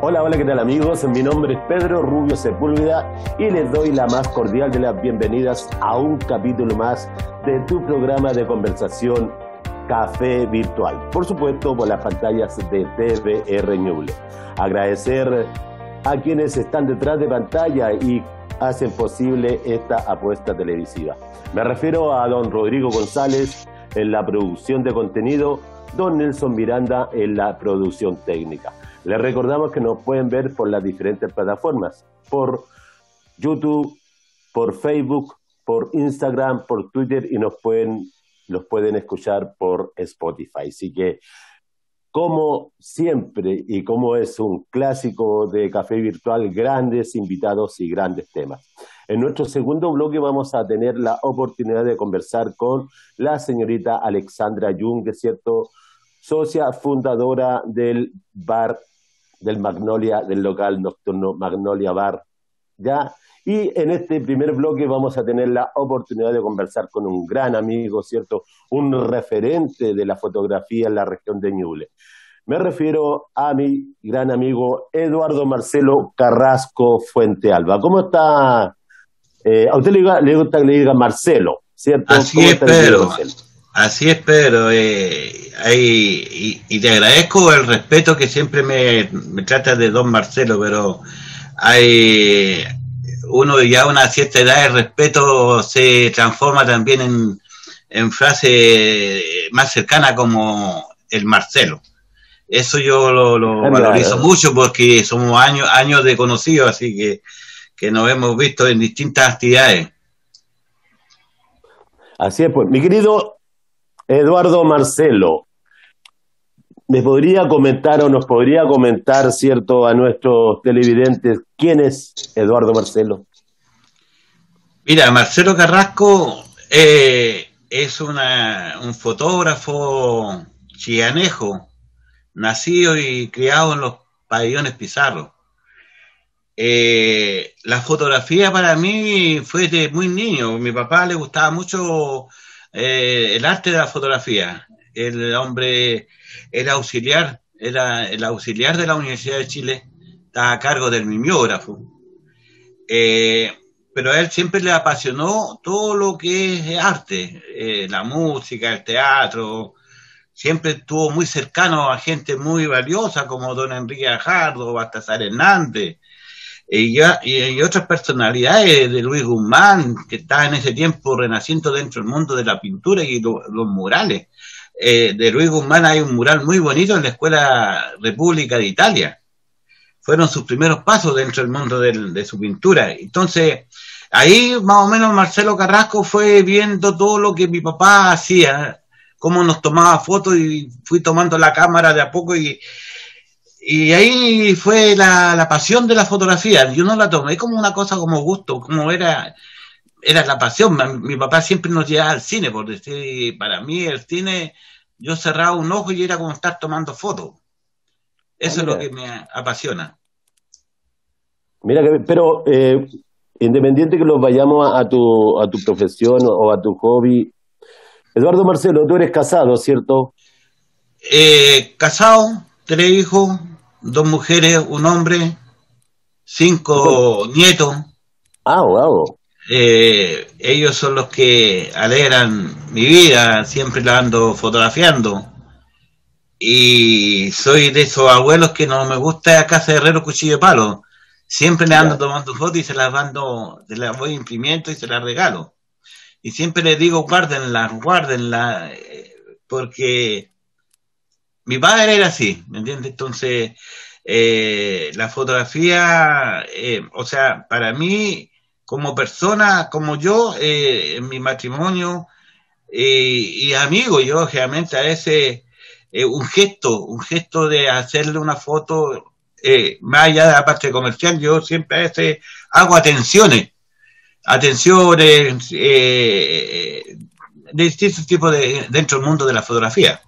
Hola, hola, ¿qué tal amigos? Mi nombre es Pedro Rubio Sepúlveda y les doy la más cordial de las bienvenidas a un capítulo más de tu programa de conversación Café Virtual. Por supuesto, por las pantallas de TVR Ñuble. Agradecer a quienes están detrás de pantalla y hacen posible esta apuesta televisiva. Me refiero a don Rodrigo González en la producción de contenido, don Nelson Miranda en la producción técnica. Les recordamos que nos pueden ver por las diferentes plataformas, por YouTube, por Facebook, por Instagram, por Twitter y los pueden escuchar por Spotify. Así que, como siempre y como es un clásico de Café Virtual, grandes invitados y grandes temas. En nuestro segundo bloque vamos a tener la oportunidad de conversar con la señorita Alexandra Jung, que es cierto, socia fundadora del bar del Magnolia, del local nocturno Magnolia Bar, ¿ya? Y en este primer bloque vamos a tener la oportunidad de conversar con un gran amigo, ¿cierto? Un referente de la fotografía en la región de Ñuble. Me refiero a mi gran amigo Eduardo Marcelo Carrasco Fuentealba. ¿Cómo está? A usted le gusta que le diga Marcelo, ¿cierto? Así es, Pedro. Así es, Pedro. Y te agradezco el respeto que siempre me trata de don Marcelo, pero hay uno ya a una cierta edad, el respeto se transforma también en frase más cercana como el Marcelo. Eso yo lo valorizo mucho porque somos años de conocidos, así que nos hemos visto en distintas actividades. Así es, pues, mi querido Eduardo Marcelo, ¿me podría comentar o nos podría comentar, cierto, a nuestros televidentes quién es Eduardo Marcelo? Mira, Marcelo Carrasco es un fotógrafo chianejo, nacido y criado en los pabellones Pizarro. La fotografía para mí fue de muy niño. A mi papá le gustaba mucho el arte de la fotografía. El hombre era el auxiliar de la Universidad de Chile, estaba a cargo del mimeógrafo. Pero a él siempre le apasionó todo lo que es arte, la música, el teatro. Siempre estuvo muy cercano a gente muy valiosa como don Enrique Ajardo, Baltasar Hernández, y otras personalidades de Luis Guzmán, que estaba en ese tiempo renaciendo dentro del mundo de la pintura y los murales. De Luis Guzmán hay un mural muy bonito en la Escuela República de Italia. Fueron sus primeros pasos dentro del mundo de su pintura. Entonces, ahí más o menos Marcelo Carrasco fue viendo todo lo que mi papá hacía, cómo nos tomaba fotos, y fui tomando la cámara de a poco y ahí fue la pasión de la fotografía. Yo no la tomé como una cosa como gusto, como era la pasión. Mi papá siempre nos llevaba al cine, por decir, para mí el cine, yo cerraba un ojo y era como estar tomando fotos. Eso es lo que me apasiona. Mira, pero independiente que los vayamos a tu profesión o a tu hobby, Eduardo Marcelo, tú eres casado, ¿cierto? Casado, 3 hijos, 2 mujeres, un hombre, 5 nietos. Ah, wow. Ellos son los que alegran mi vida, siempre la ando fotografiando. Y soy de esos abuelos que no me gusta a casa de herrero cuchillo de palo. Siempre le ando tomando fotos y se las voy imprimiendo y se las regalo. Y siempre les digo, guárdenla, porque mi padre era así, ¿me entiendes? Entonces, la fotografía, o sea, para mí, como persona, como yo, en mi matrimonio, y amigo, yo generalmente a veces, un gesto de hacerle una foto, más allá de la parte comercial, yo siempre a veces hago atenciones, de distintos tipos dentro del mundo de la fotografía.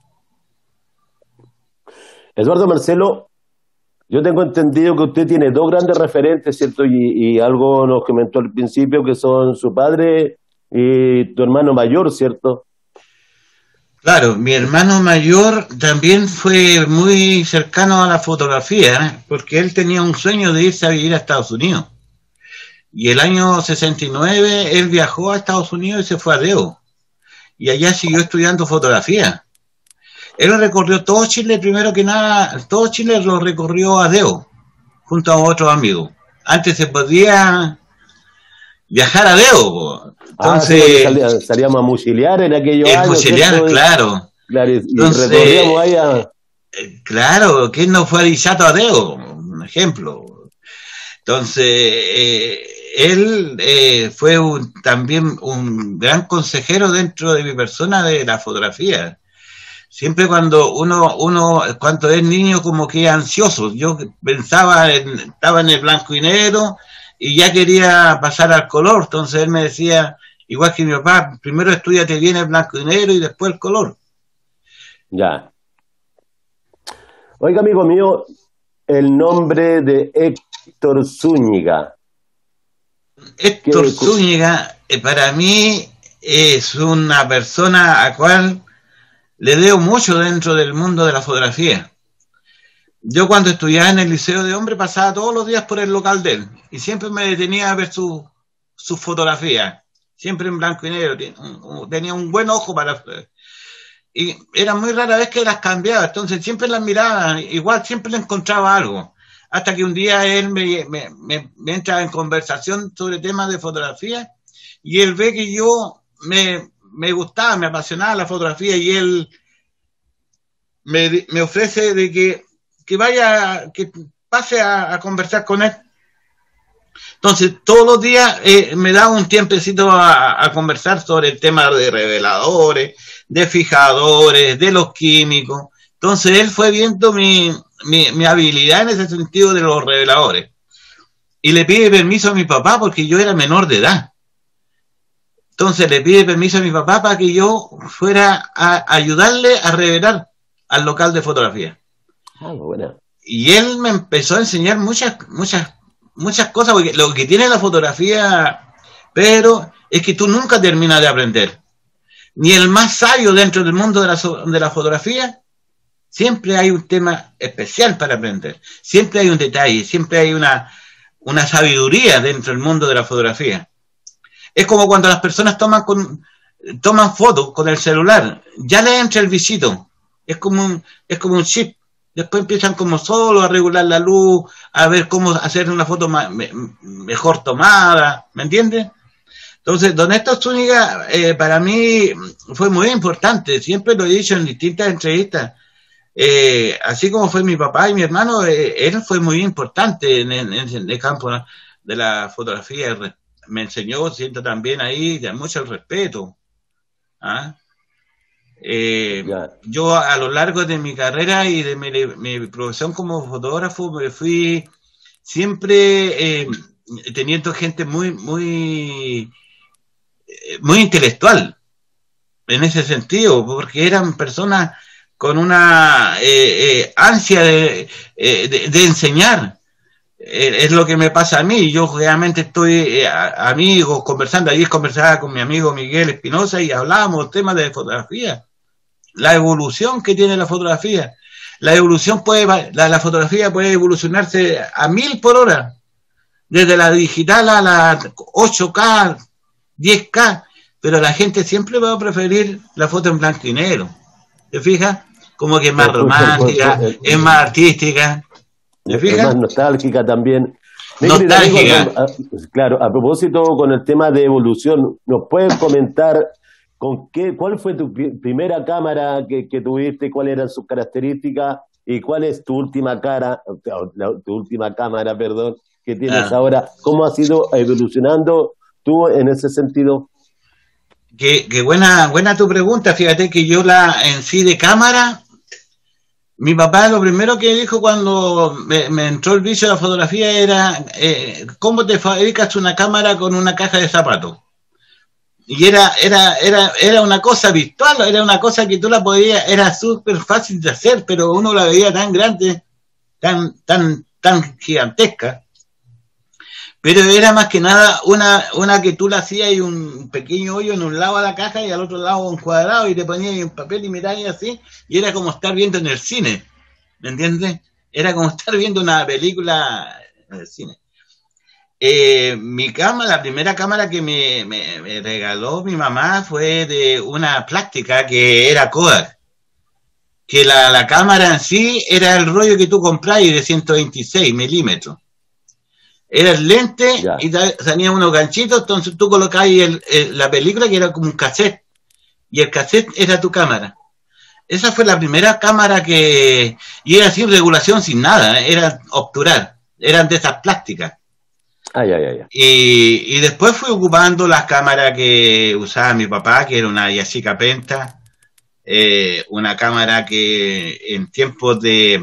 Eduardo Marcelo, yo tengo entendido que usted tiene 2 grandes referentes, ¿cierto? Y algo nos comentó al principio, que son su padre y tu hermano mayor, ¿cierto? Claro, mi hermano mayor también fue muy cercano a la fotografía, ¿eh? Porque él tenía un sueño de irse a vivir a Estados Unidos. Y el año 69 él viajó a Estados Unidos y se fue a Deo. Y allá siguió estudiando fotografía. Él recorrió todo Chile, primero que nada, todo Chile lo recorrió a Deo, junto a otros amigos. Antes se podía viajar a Deo. Entonces, salíamos a mochilear en aquellos el años. mochilear, claro. Claro, y Entonces, recorríamos ahí a... Claro, ¿quién no fue a Dichato a Deo? Un ejemplo. Entonces, él fue también un gran consejero dentro de mi persona de la fotografía. Siempre cuando cuando es niño, como que es ansioso. Yo estaba en el blanco y negro y ya quería pasar al color. Entonces él me decía, igual que mi papá, primero estudiate bien el blanco y negro y después el color. Ya. Oiga, amigo mío, el nombre de Héctor Zúñiga. Héctor Zúñiga, para mí, es una persona a cual le debo mucho dentro del mundo de la fotografía. Yo cuando estudiaba en el Liceo de Hombres pasaba todos los días por el local de él y siempre me detenía a ver sus fotografías, siempre en blanco y negro. Tenía un buen ojo para... Y era muy rara vez que las cambiaba, entonces siempre las miraba, igual siempre le encontraba algo. Hasta que un día él me entra en conversación sobre temas de fotografía y él ve que yo me gustaba, me apasionaba la fotografía y él me ofrece de que vaya, que pase a conversar con él. Entonces, todos los días me da un tiempecito a conversar sobre el tema de reveladores, de fijadores, de los químicos. Entonces, él fue viendo mi habilidad en ese sentido de los reveladores. Y le pide permiso a mi papá porque yo era menor de edad. Entonces le pide permiso a mi papá para que yo fuera a ayudarle a revelar al local de fotografía. Ah, bueno. Y él me empezó a enseñar muchas cosas, porque lo que tiene la fotografía, pero es que tú nunca terminas de aprender. Ni el más sabio dentro del mundo de la fotografía, siempre hay un tema especial para aprender. Siempre hay un detalle, siempre hay una sabiduría dentro del mundo de la fotografía. Es como cuando las personas toman fotos con el celular, ya le entra el visito, es como un chip. Después empiezan como solo a regular la luz, a ver cómo hacer una foto mejor tomada, ¿me entiendes? Entonces, don Héctor Zúñiga para mí fue muy importante, siempre lo he dicho en distintas entrevistas, así como fue mi papá y mi hermano, él fue muy importante en el campo de la fotografía. Me enseñó, siento también ahí, de mucho el respeto. ¿Ah? Yo a lo largo de mi carrera y de mi profesión como fotógrafo me fui siempre teniendo gente muy intelectual en ese sentido, porque eran personas con una ansia de enseñar. Es lo que me pasa a mí. Yo realmente estoy amigos conversando. Ayer conversaba con mi amigo Miguel Espinosa y hablábamos temas de fotografía, la evolución que tiene la fotografía. La fotografía puede evolucionarse a 1000 por hora, desde la digital a la 8K, 10K, pero la gente siempre va a preferir la foto en blanco y negro. ¿Te fijas? Como que es más romántica, es más artística. Es más nostálgica también. Nostálgica. Claro, a propósito con el tema de evolución, ¿nos puedes comentar cuál fue tu primera cámara que tuviste, cuáles eran sus características y cuál es tu última cámara, perdón, que tienes ahora? ¿Cómo has ido evolucionando tú en ese sentido? Qué buena tu pregunta. Fíjate que yo en sí de cámara, mi papá lo primero que dijo cuando me entró el vicio de la fotografía era ¿cómo te fabricas una cámara con una caja de zapatos? Y era una cosa virtual, era una cosa que tú la podías, era súper fácil de hacer, pero uno la veía tan grande, tan gigantesca. Pero era más que nada una que tú la hacías y un pequeño hoyo en un lado a la caja y al otro lado un cuadrado y te ponías un papel y mirabas así, y era como estar viendo en el cine, ¿me entiendes? Era como estar viendo una película en el cine. Mi cámara, la primera cámara que me regaló mi mamá fue de una plástica que era Kodak, que la cámara en sí era el rollo que tú comprabas de 126 milímetros. Era el lente y tenía unos ganchitos, entonces tú colocabas la película que era como un cassette, y el cassette era tu cámara. Esa fue la primera cámara y era sin regulación, sin nada, era obturar, eran de esas plásticas. Y después fui ocupando las cámaras que usaba mi papá, que era una Yashica Penta, una cámara que en tiempo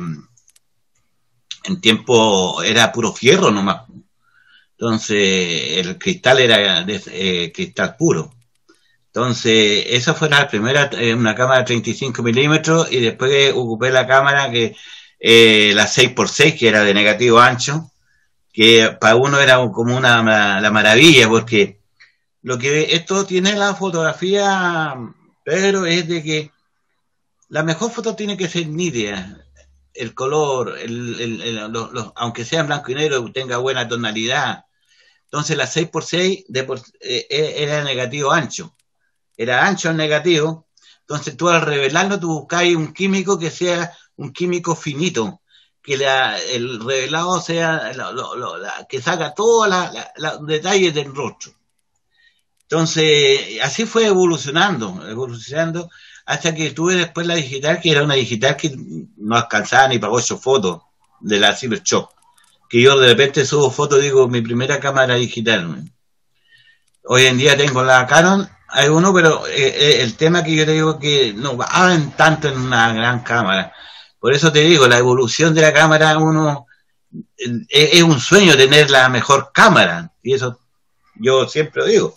era puro fierro nomás. Entonces el cristal era cristal puro. Entonces esa fue la primera, una cámara de 35 milímetros, y después ocupé la cámara que la 6x6, que era de negativo ancho, que para uno era como la maravilla, porque lo que esto tiene la fotografía, pero es de que la mejor foto tiene que ser nítida, el color, aunque sea en blanco y negro, tenga buena tonalidad. Entonces la 6x6 era negativo ancho, era ancho en negativo. Entonces tú al revelarlo, tú buscáis un químico que sea un químico finito, que el revelado sea que saca todos los detalles del rostro. Entonces así fue evolucionando hasta que tuve después la digital, que era una digital que no alcanzaba ni para 8 fotos de la Cybershot, que yo de repente subo fotos, digo, mi primera cámara digital. Hoy en día tengo la Canon, hay uno, pero el tema que yo te digo que no van tanto en una gran cámara. Por eso te digo, la evolución de la cámara, es un sueño tener la mejor cámara, y eso yo siempre lo digo.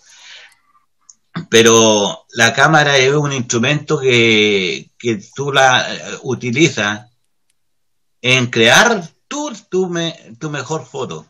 Pero la cámara es un instrumento que tú la utilizas en crear tu mejor foto.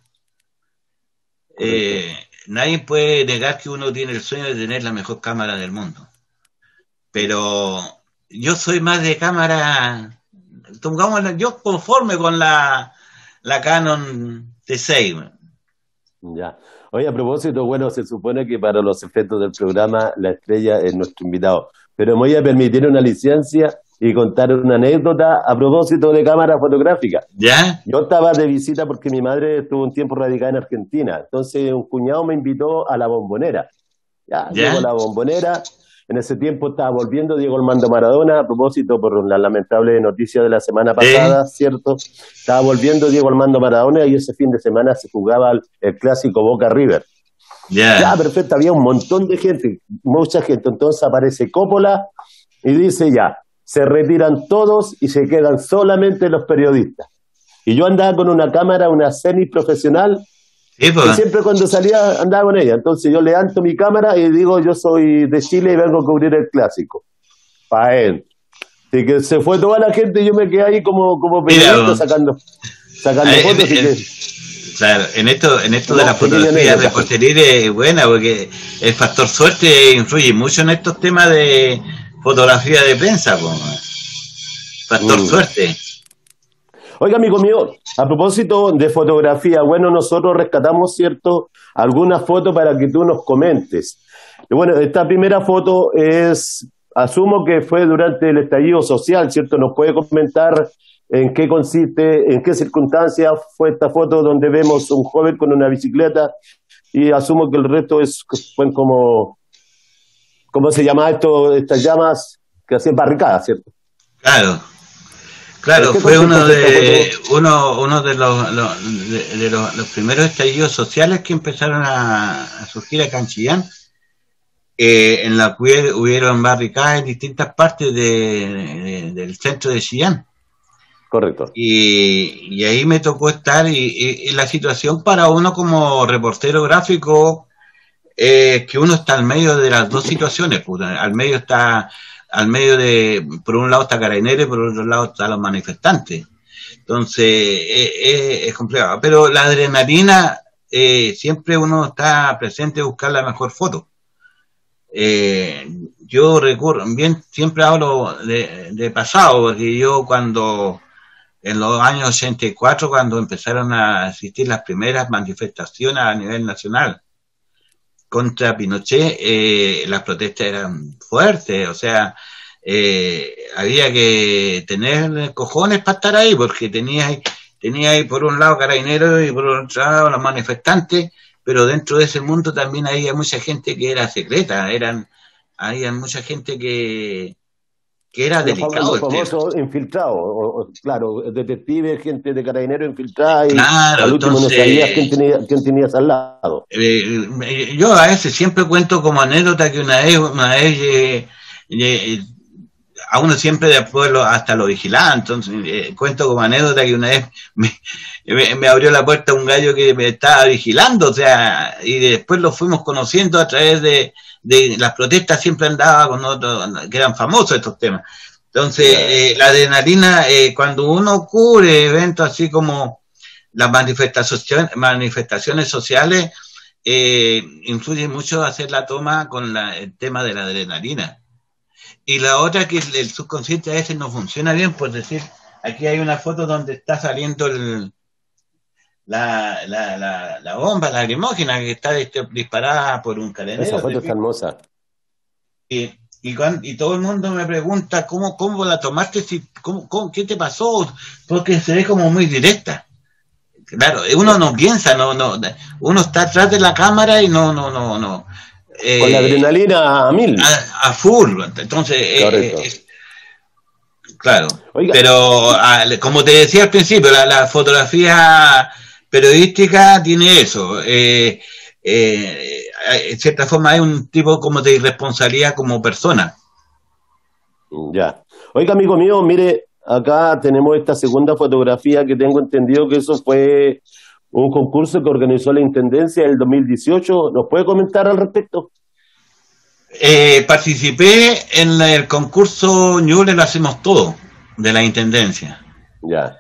Nadie puede negar que uno tiene el sueño de tener la mejor cámara del mundo. Pero yo soy más de cámara, yo conforme con la Canon T6. Ya. Oye, a propósito, bueno, se supone que para los efectos del programa la estrella es nuestro invitado, pero me voy a permitir una licencia y contar una anécdota a propósito de cámara fotográfica. ¿Ya? Yo estaba de visita porque mi madre estuvo un tiempo radicada en Argentina, entonces un cuñado me invitó a La Bombonera. Ya. Llegó a La Bombonera, en ese tiempo estaba volviendo Diego Armando Maradona, a propósito por la lamentable noticia de la semana pasada, ¿cierto? Estaba volviendo Diego Armando Maradona y ese fin de semana se jugaba el clásico Boca River. Ya, perfecto, había un montón de gente, mucha gente, entonces aparece Coppola y dice ya, se retiran todos y se quedan solamente los periodistas. Y yo andaba con una cámara, una semi-profesional, y siempre cuando salía andaba con ella. Entonces yo levanto mi cámara y digo, yo soy de Chile y vengo a cubrir el clásico. Pa' él. Así que se fue toda la gente y yo me quedé ahí como periodista sacando fotos. Claro, en esto de la fotografía reporteril es buena, porque el factor suerte influye mucho en estos temas de fotografía de prensa, factor suerte. Oiga, amigo mío, a propósito de fotografía, bueno, nosotros rescatamos, ¿cierto?, algunas fotos para que tú nos comentes. Y bueno, esta primera foto asumo que fue durante el estallido social, ¿cierto? ¿Nos puede comentar en qué consiste, en qué circunstancias fue esta foto donde vemos un joven con una bicicleta? Y asumo que el resto fue como, ¿cómo se llama esto? Estas llamas que hacían barricadas, ¿cierto? Claro, fue uno de los primeros estallidos sociales que empezaron a surgir acá en Chillán, en la que hubieron barricadas en distintas partes del centro de Chillán. Correcto. Y ahí me tocó estar, y la situación para uno como reportero gráfico, que uno está al medio de las dos situaciones, al medio de, por un lado está Carabineros y por otro lado están los manifestantes. Entonces, es complicado. Pero la adrenalina siempre uno está presente a buscar la mejor foto. Yo recurro, bien, siempre hablo de pasado, porque yo en los años 84, cuando empezaron a existir las primeras manifestaciones a nivel nacional contra Pinochet, las protestas eran fuertes, o sea, había que tener cojones para estar ahí, porque tenía ahí por un lado carabineros y por otro lado los manifestantes, pero dentro de ese mundo también había mucha gente que era secreta, había mucha gente que era delicado. Los famosos infiltrados, claro, detectives, gente de carabineros infiltrada, y claro, al último entonces, no sabías quién tenías al lado. Yo a veces siempre cuento como anécdota que una vez a uno siempre después hasta lo vigilaba, entonces cuento como anécdota que una vez me abrió la puerta un gallo que me estaba vigilando, o sea, y después lo fuimos conociendo a través de las protestas, siempre andaba con otros que eran famosos estos temas. Entonces, la adrenalina, cuando uno cubre eventos así como las manifestaciones sociales, influye mucho hacer la toma con el tema de la adrenalina. Y la otra, que el subconsciente a veces no funciona bien, por decir, aquí hay una foto donde está saliendo la bomba lacrimógena que está disparada por un carabinero. Esa foto está hermosa. Y todo el mundo me pregunta, ¿cómo la tomaste? ¿Qué te pasó? Porque se ve como muy directa. Claro, uno no piensa, uno está atrás de la cámara y no. Con la adrenalina a mil. A full, entonces, claro. Oiga. Pero como te decía al principio, la fotografía periodística tiene eso. En cierta forma hay un tipo como de irresponsabilidad como persona. Ya. Oiga, amigo mío, mire, acá tenemos esta segunda fotografía que tengo entendido que eso fue un concurso que organizó la Intendencia en el 2018. ¿Nos puede comentar al respecto? Participé en el concurso Ñuble Lo Hacemos Todo de la Intendencia. Ya.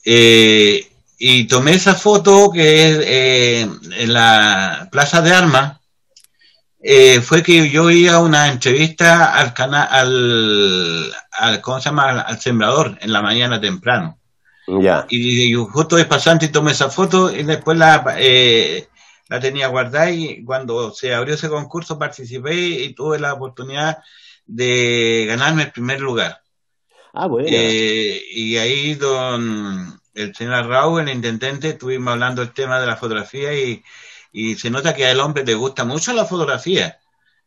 Y tomé esa foto que es en la Plaza de Armas. Fue que yo iba a una entrevista al canal, ¿cómo se llama? Al Sembrador en la mañana temprano. Ya. Y justo de pasante y tomé esa foto y después la tenía guardada, y cuando se abrió ese concurso participé y tuve la oportunidad de ganarme el primer lugar. Ah, bueno. Y ahí el señor Raúl, el intendente, estuvimos hablando del tema de la fotografía y se nota que al hombre le gusta mucho la fotografía.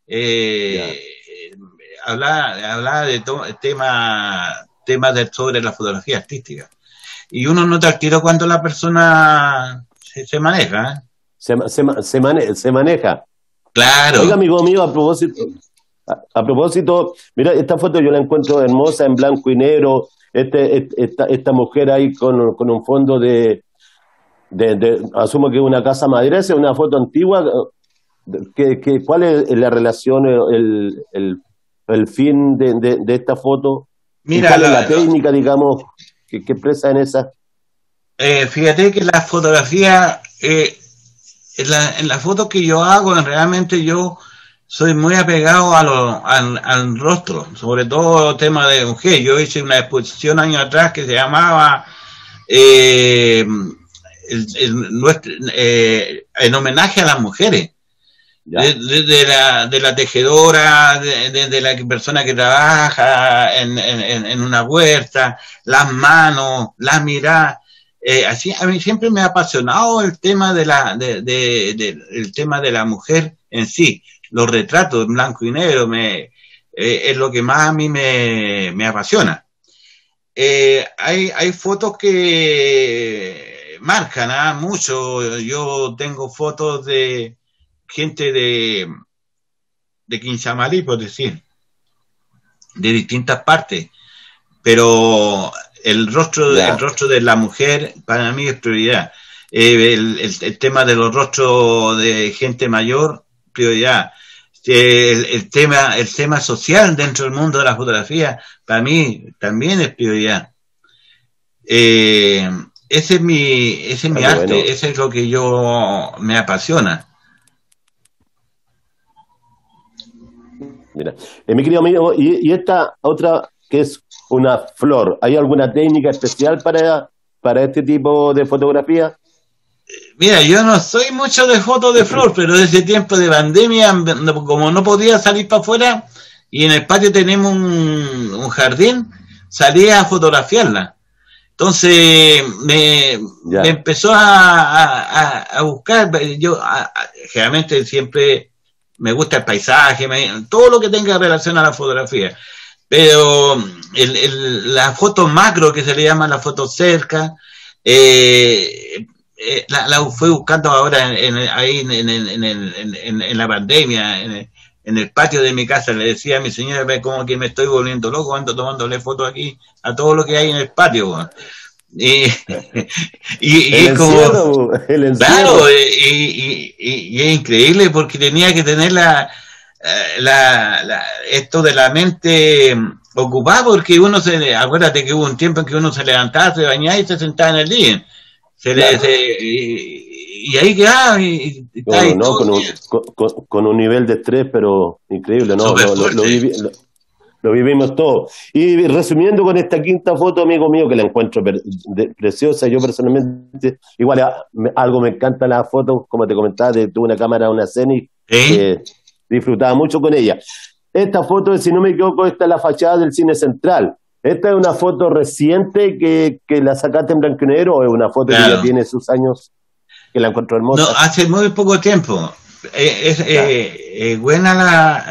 Hablaba de temas sobre la fotografía artística. Y uno nota al tiro cuando la persona se maneja, ¿eh? Se maneja. Claro. Oiga, amigo mío, a propósito, mira, esta foto yo la encuentro hermosa en blanco y negro. Esta mujer ahí con un fondo de asumo que es una casa madera, es una foto antigua. ¿Cuál es la relación, el fin de esta foto? Mira, ¿cuál es la técnica, digamos, que expresa en esa? Fíjate que la fotografía, en la foto que yo hago, realmente yo soy muy apegado al rostro, sobre todo tema de mujer. Yo hice una exposición años atrás que se llamaba en homenaje a las mujeres, de la tejedora, de la persona que trabaja en una huerta, las manos, las miradas. Así a mí siempre me ha apasionado el tema el tema de la mujer en sí. Los retratos en blanco y negro es lo que más a mí me apasiona. Hay fotos que marcan mucho. Yo tengo fotos de gente de Quinchamalí, por decir, de distintas partes, pero el rostro de la mujer para mí es prioridad. El tema de los rostros de gente mayor, prioridad. El tema social dentro del mundo de la fotografía para mí también es prioridad. ese es mi arte, bueno. Ese es lo que yo me apasiona. Mira, mi querido amigo, y esta otra que es una flor, ¿hay alguna técnica especial para este tipo de fotografía? Mira, yo no soy mucho de fotos de flor, pero desde tiempo de pandemia, como no podía salir para afuera, y en el patio tenemos un jardín, salía a fotografiarla. Entonces me empezó a buscar. Yo generalmente siempre me gusta el paisaje, todo lo que tenga relación a la fotografía. Pero la foto macro, que se le llama la foto cerca, la fui buscando ahora ahí en la pandemia, en el patio de mi casa. Le decía a mi señora, ve como que me estoy volviendo loco, ando tomándole fotos aquí a todo lo que hay en el patio, bueno. Y es como claro, y es increíble porque tenía que tener esto de la mente ocupada, porque acuérdate que hubo un tiempo en que uno se levantaba, se bañaba y se sentaba en el living. Y ahí quedaba con un nivel de estrés pero increíble, ¿no? Lo vivimos todos. Y resumiendo con esta quinta foto, amigo mío, que la encuentro preciosa, yo personalmente, igual algo me encanta la foto, como te comentaba, tuve una cámara, una Zenith, que disfrutaba mucho con ella. Esta foto, si no me equivoco, esta es la fachada del Cine Central. ¿Esta es una foto reciente que la sacaste en blanco y negro o es una foto que ya tiene sus años, que la encuentro hermosa? No, hace muy poco tiempo. Buena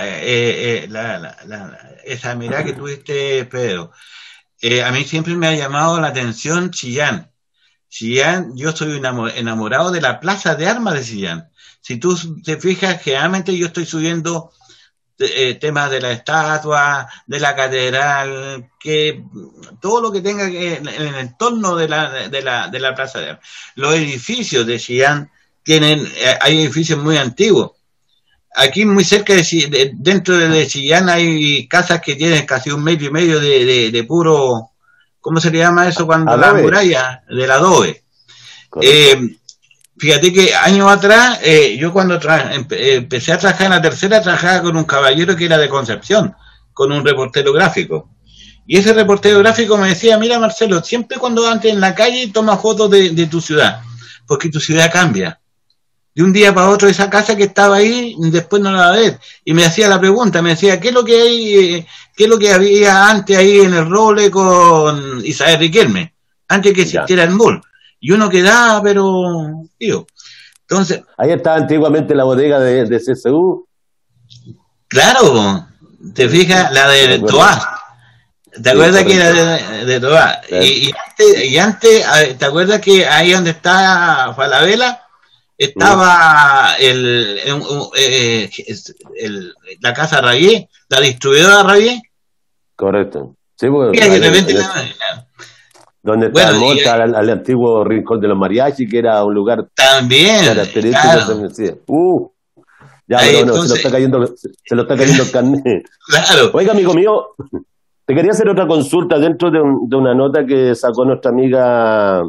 esa mirada que tuviste, Pedro. A mí siempre me ha llamado la atención Chillán. Chillán, yo soy enamorado de la plaza de armas de Chillán. Si tú te fijas, generalmente yo estoy subiendo temas de la estatua, de la catedral, que todo lo que tenga en el entorno de la plaza de armas. Los edificios de Chillán hay edificios muy antiguos. Aquí muy cerca dentro de Chillán hay casas que tienen casi 1,5 metros de puro, ¿cómo se le llama eso cuando adobe. La muralla del adobe? Fíjate que años atrás, yo cuando empecé a trabajar en la tercera, trabajaba con un caballero que era de Concepción, con un reportero gráfico. Y ese reportero gráfico me decía, mira Marcelo, siempre cuando andes en la calle toma fotos de tu ciudad, porque tu ciudad cambia. De un día para otro esa casa que estaba ahí, después no la va a ver. Y me hacía la pregunta, me decía, ¿qué es lo que había antes ahí en el Roble con Isabel Riquelme? Antes que existiera el mall. Y uno quedaba, pero tío. Entonces, ahí estaba antiguamente la bodega de CSU. Claro, te fijas, la de Toá. ¿Te acuerdas que era de Toá? Y antes, ¿te acuerdas que ahí donde está Falabella estaba la casa Rabier, la distribuidora Rabier? Correcto. Sí, bueno, donde está al antiguo rincón de los mariachis, que era un lugar también característico. Ya, pero entonces, se lo está cayendo el carnet. Claro. Oiga, amigo mío, te quería hacer otra consulta dentro de una nota que sacó nuestra amiga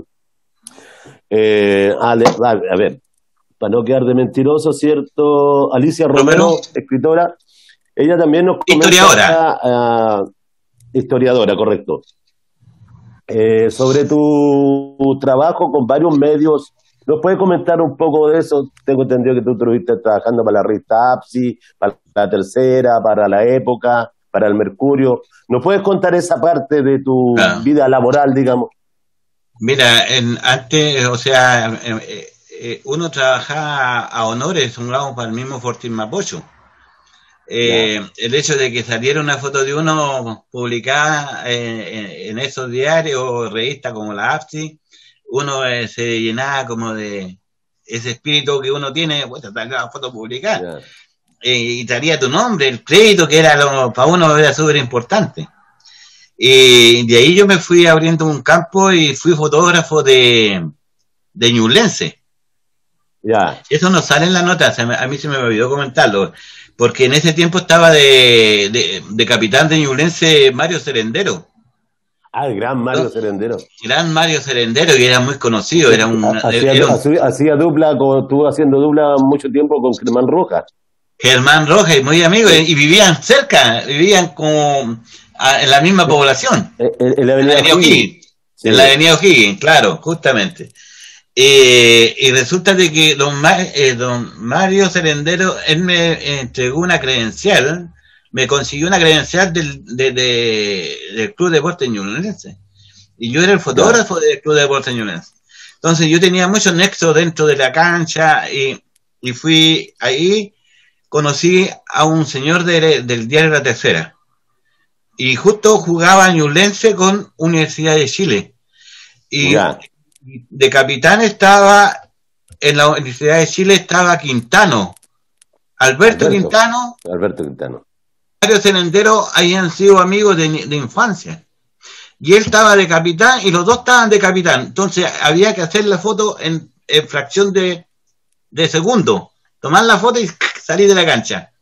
a ver, para no quedar de mentiroso, ¿cierto? Alicia Romero, escritora. Ella también nos comenta, historiadora, correcto. Sobre tu trabajo con varios medios, ¿nos puedes comentar un poco de eso? Tengo entendido que tú estuviste trabajando para la revista APSI, para la Tercera, para La Época, para el Mercurio. ¿Nos puedes contar esa parte de tu vida laboral, digamos? Mira, antes, o sea, uno trabajaba a honores, para el mismo Fortín Mapocho. El hecho de que saliera una foto de uno publicada en esos diarios o revistas como la APSI, uno se llenaba como de ese espíritu que uno tiene, pues tratar la foto publicada. Y traía tu nombre, el crédito, que era para uno era súper importante. Y de ahí yo me fui abriendo un campo y fui fotógrafo de Ñublense. Eso no sale en la nota, a mí se me olvidó comentarlo, porque en ese tiempo estaba de capitán de Ñublense Mario Cerendero. Ah, el gran Mario Cerendero. Gran Mario Cerendero, que era muy conocido, era un... Hacía dupla, como estuvo haciendo dupla mucho tiempo con Germán Rojas. Germán Rojas, muy amigo, y vivían cerca, vivían como en la misma población. En la avenida O'Higgins. Sí. En la avenida O'Higgins, claro, justamente. Y resulta de que don Mario Cerendero, él me entregó una credencial, me consiguió una credencial del Club de Deportes Ñublense. Y yo era el fotógrafo del Club de Deportes Ñublense. Entonces yo tenía muchos nexos dentro de la cancha y fui ahí, conocí a un señor del diario La Tercera. Y justo jugaba Ñublense con Universidad de Chile. Y de capitán estaba, en la Universidad de Chile estaba Quintano. Alberto Quintano. Mario Cerendero habían sido amigos de infancia. Y él estaba de capitán y los dos estaban de capitán. Entonces había que hacer la foto en fracción de segundo. Tomar la foto y salir de la cancha.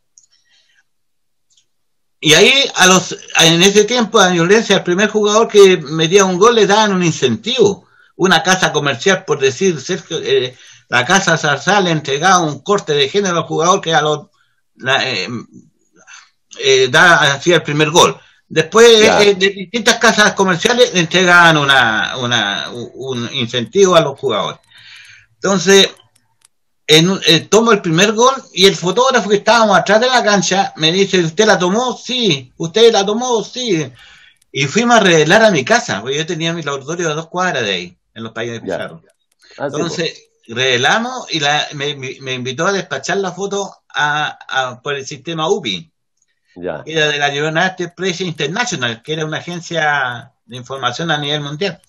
Y ahí, en ese tiempo, a Ñublense, al primer jugador que metía un gol le daban un incentivo. Una casa comercial, por decir, Sergio, la casa Zarzal le entregaba un corte de género al jugador que hacía el primer gol. Después, de distintas casas comerciales le entregaban un incentivo a los jugadores. Entonces, tomo el primer gol y el fotógrafo que estábamos atrás de la cancha me dice, ¿usted la tomó? Sí. ¿Usted la tomó? Sí. Y fuimos a revelar a mi casa, porque yo tenía mi laboratorio a 2 cuadras de ahí, en los Payos de Pizarro. Entonces, revelamos y me invitó a despachar la foto por el sistema UPI, que era de la United Press International, que era una agencia de información a nivel mundial.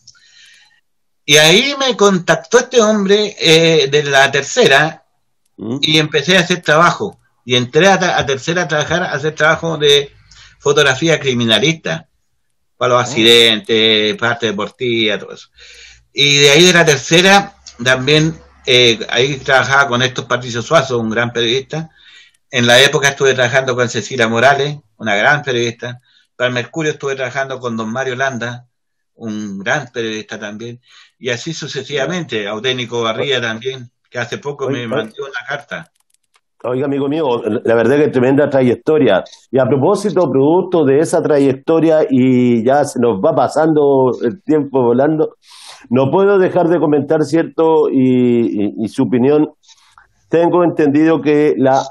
Y ahí me contactó este hombre de La Tercera y empecé a hacer trabajo. Y entré a Tercera a trabajar, a hacer trabajo de fotografía criminalista, para los accidentes, parte deportiva, todo eso. Y de ahí de La Tercera también, ahí trabajaba con Héctor Patricio Suazo, un gran periodista. En la época estuve trabajando con Cecilia Morales, una gran periodista. Para el Mercurio estuve trabajando con don Mario Landa, un gran periodista también. Y así sucesivamente, Auténico Barría también, que hace poco me mandó una carta. Oiga, amigo mío, la verdad que tremenda trayectoria. Y a propósito, producto de esa trayectoria, y ya se nos va pasando el tiempo volando, no puedo dejar de comentar, ¿cierto? Y su opinión. Tengo entendido que la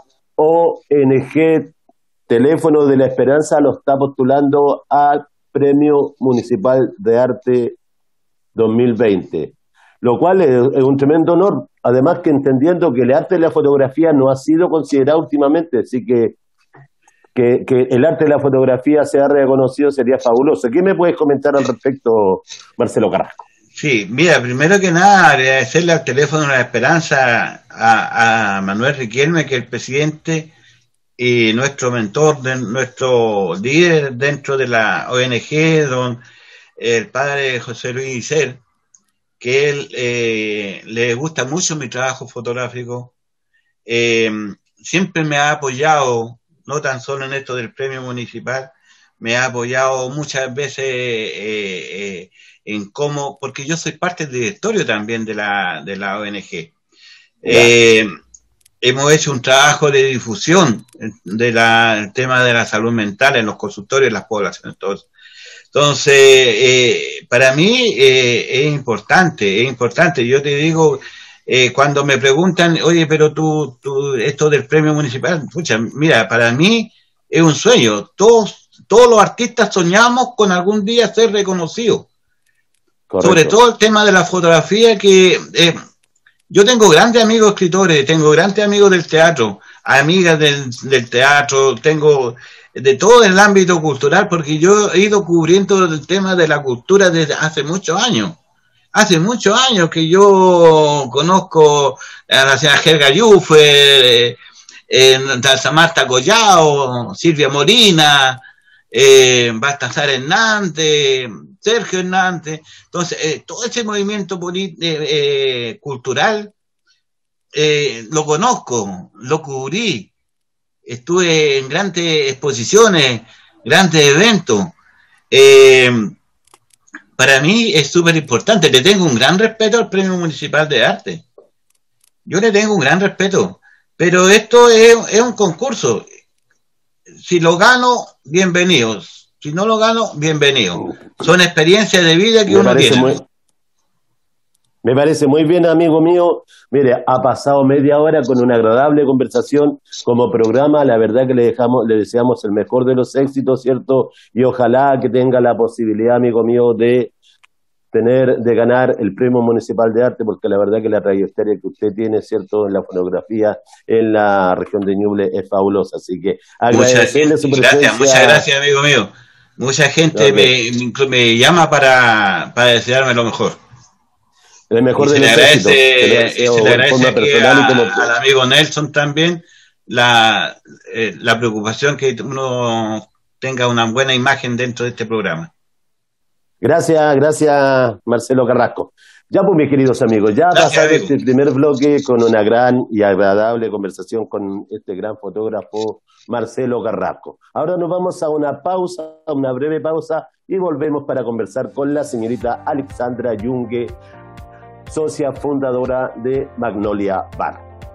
ONG Teléfono de la Esperanza lo está postulando al Premio Municipal de Arte 2020, lo cual es un tremendo honor. Además que entendiendo que el arte de la fotografía no ha sido considerado últimamente, así que el arte de la fotografía sea reconocido sería fabuloso. ¿Qué me puedes comentar al respecto, Marcelo Carrasco? Sí, mira, primero que nada, agradecerle al Teléfono de la Esperanza a Manuel Riquelme, que es el presidente y nuestro mentor, nuestro líder dentro de la ONG, el padre José Luis Iser, que él le gusta mucho mi trabajo fotográfico. Siempre me ha apoyado, no tan solo en esto del premio municipal, me ha apoyado muchas veces en cómo, porque yo soy parte del directorio también de la ONG. Hemos hecho un trabajo de difusión del tema de la salud mental en los consultorios, en las poblaciones, todos. Entonces, para mí es importante. Yo te digo, cuando me preguntan, oye, pero tú esto del premio municipal, pucha, mira, para mí es un sueño. Todos los artistas soñamos con algún día ser reconocidos. Correcto. Sobre todo el tema de la fotografía, que yo tengo grandes amigos escritores, tengo grandes amigos del teatro, amigas del teatro, tengo de todo el ámbito cultural, porque yo he ido cubriendo el tema de la cultura desde hace muchos años. Hace muchos años que yo conozco a la señora Helga Yufer, Marta Collao, Silvia Molina, Baltasar Hernández, Sergio Hernández. Entonces, todo ese movimiento cultural lo conozco, lo cubrí. Estuve en grandes exposiciones, grandes eventos. para mí es súper importante. Le tengo un gran respeto al Premio Municipal de Arte. Yo le tengo un gran respeto. Pero esto es un concurso. Si lo gano, bienvenidos. Si no lo gano, bienvenido. Son experiencias de vida que uno tiene. Me parece muy bien, amigo mío. Mire, ha pasado media hora con una agradable conversación como programa. La verdad que le deseamos el mejor de los éxitos, ¿cierto? Y ojalá que tenga la posibilidad, amigo mío, de ganar el Premio Municipal de Arte, porque la verdad que la trayectoria que usted tiene, ¿cierto?, en la fonografía en la región de Ñuble es fabulosa. Así que agradecerle su presencia. Muchas gracias, amigo mío. Mucha gente me llama para desearme lo mejor. El mejor de los éxitos. Se le agradece al amigo Nelson también la preocupación que uno tenga una buena imagen dentro de este programa. Gracias, Marcelo Carrasco. Ya pues, mis queridos amigos, ya pasado este primer bloque con una gran y agradable conversación con este gran fotógrafo Marcelo Carrasco. Ahora nos vamos a una pausa, una breve pausa, y volvemos para conversar con la señorita Alexandra Yungue, socia fundadora de Magnolia Bar.